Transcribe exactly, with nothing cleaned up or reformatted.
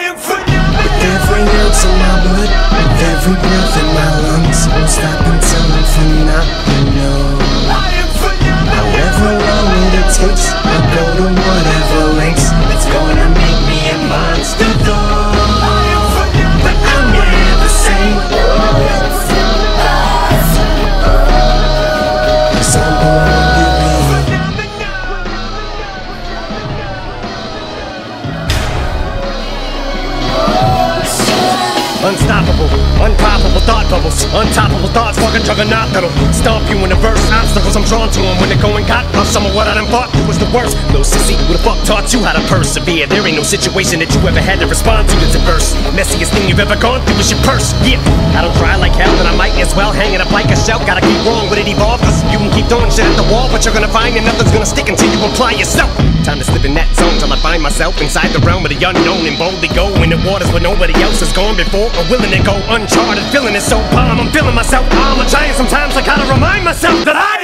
With every ounce of my blood, with every breath in my lungs, won't stop until I'm phenomenal. However long it takes, I'll go to whatever lengths. It's gonna make me a monster though, but I'll never say, 'cause I'm born to be unstoppable, unpoppable thought bubbles, untoppable thoughts, fucking juggernaut that'll stomp you in the verse. Obstacles I'm drawn to them when they're going hot. Of some of what I done fought was the worst. Little sissy, who the fuck taught you how to persevere? There ain't no situation that you ever had to respond to that's adverse. Messiest thing you've ever gone through is your purse. Yeah, I don't try like hell, then I might as well hang it up like a shell. Gotta keep wrong with it evolve, cause you can keep throwing shit at the wall, but you're gonna find that nothing's gonna stick until you apply yourself. Time to slip in that zone till I find myself inside the realm of the unknown and boldly go in the waters where nobody else has gone before or willing to go uncharted. Feeling it so calm, I'm feeling myself. I'm a giant sometimes, I gotta remind myself that I